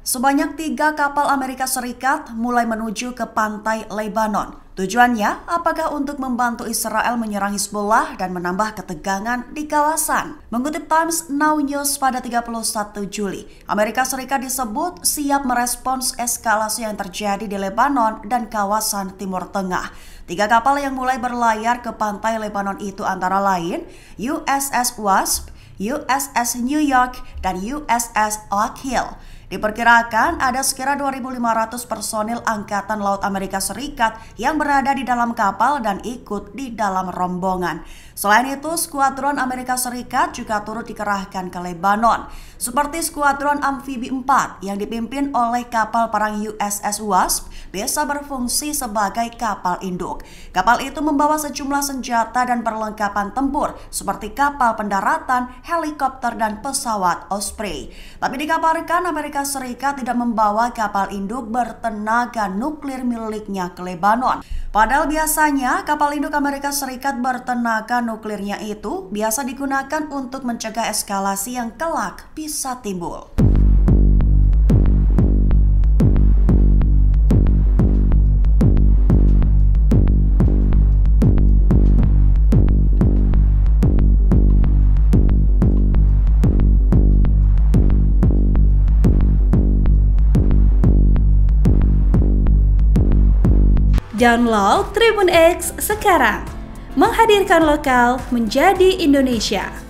Sebanyak 3 kapal Amerika Serikat mulai menuju ke pantai Lebanon. Tujuannya, apakah untuk membantu Israel menyerang Hizbullah dan menambah ketegangan di kawasan? Mengutip Times Now News pada 31 Juli, Amerika Serikat disebut siap merespons eskalasi yang terjadi di Lebanon dan kawasan Timur Tengah. 3 kapal yang mulai berlayar ke pantai Lebanon itu antara lain USS Wasp, USS New York, dan USS Oak Hill. Diperkirakan ada sekira 2.500 personil Angkatan Laut Amerika Serikat yang berada di dalam kapal dan ikut di dalam rombongan. Selain itu, skuadron Amerika Serikat juga turut dikerahkan ke Lebanon, seperti skuadron amfibi 4 yang dipimpin oleh kapal perang USS Wasp bisa berfungsi sebagai kapal induk. Kapal itu membawa sejumlah senjata dan perlengkapan tempur seperti kapal pendaratan, helikopter, dan pesawat Osprey. Tapi dikabarkan Amerika Serikat tidak membawa kapal induk bertenaga nuklir miliknya ke Lebanon. Padahal biasanya kapal induk Amerika Serikat bertenaga nuklirnya itu biasa digunakan untuk mencegah eskalasi yang kelak bisa timbul. Download Tribun X sekarang, menghadirkan lokal menjadi Indonesia.